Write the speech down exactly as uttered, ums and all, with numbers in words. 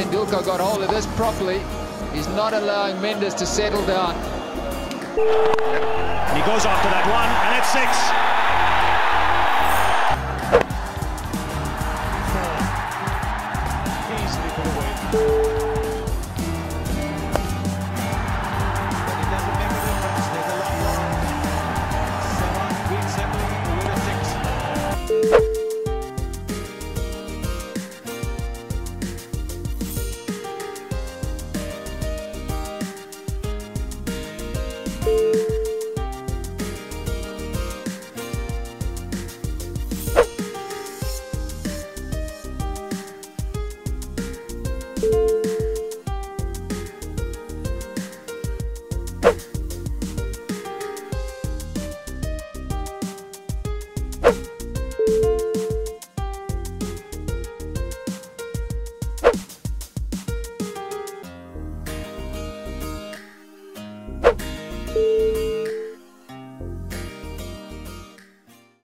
Tendulkar got hold of this properly. He's not allowing Mendes to settle down. And he goes after that one, and it's six. Four. Easily put away. But it doesn't make a difference. There's a long one. Seven, win seven, win a six. Thank you.